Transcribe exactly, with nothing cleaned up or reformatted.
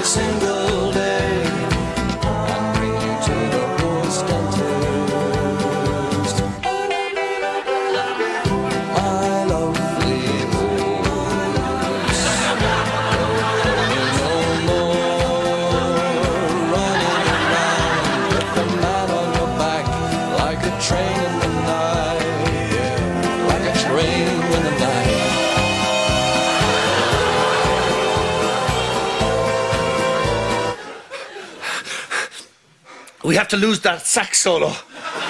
single day and bring you to the poorest dentist. My lovely boys, no more running around with the man on your back like a train in the night, yeah, like a train in the night. We have to lose that sax solo.